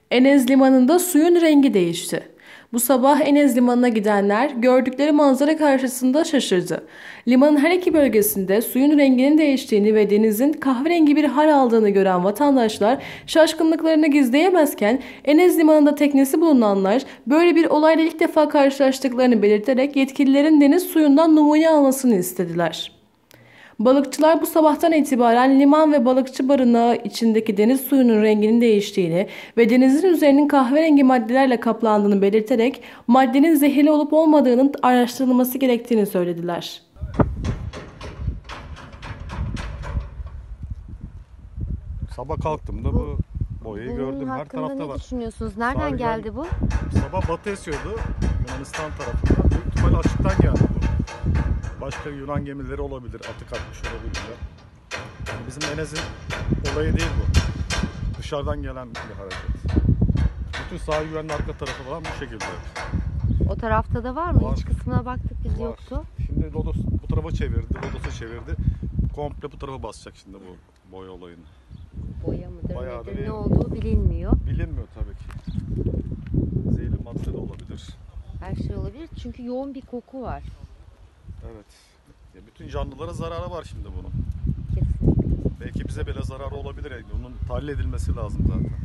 Enez Limanı'nda suyun rengi değişti. Bu sabah Enez Limanı'na gidenler gördükleri manzara karşısında şaşırdı. Limanın her iki bölgesinde suyun renginin değiştiğini ve denizin kahverengi bir hal aldığını gören vatandaşlar şaşkınlıklarını gizleyemezken Enez Limanı'nda teknesi bulunanlar böyle bir olayla ilk defa karşılaştıklarını belirterek yetkililerin deniz suyundan numune almasını istediler. Balıkçılar bu sabahtan itibaren liman ve balıkçı barınağı içindeki deniz suyunun renginin değiştiğini ve denizin üzerinin kahverengi maddelerle kaplandığını belirterek maddenin zehirli olup olmadığının araştırılması gerektiğini söylediler. Sabah kalktım da bu boyayı gördüm. Her Hakkında tarafta ne var. düşünüyorsunuz? Nereden Sahil geldi bu? Sabah batı esiyordu Yunanistan tarafından. Büyük ihtimalle açıktan geldi bu. Başka Yunan gemileri olabilir, atık atmış olabilirler. Yani bizim Enez'in olayı değil bu. Dışarıdan gelen bir hareket. Bütün sahil güvenli arka tarafı falan bu şekilde. O tarafta da var mı? Var. İç kısmına baktık biz Var. yoktu. Şimdi Lodos bu tarafa çevirdi, Lodos'a çevirdi. Komple bu tarafa basacak şimdi bu boya olayını. Boya mıdır Bayağı da nedir bir- ne olduğu bilinmiyor. Bilinmiyor tabii ki. Zehirli madde de olabilir. Her şey olabilir çünkü yoğun bir koku var. Evet. Ya bütün canlılara zararı var şimdi bunun. Kesinlikle. Belki bize bile zararı olabilir. Yani bunun tahlil edilmesi lazım zaten.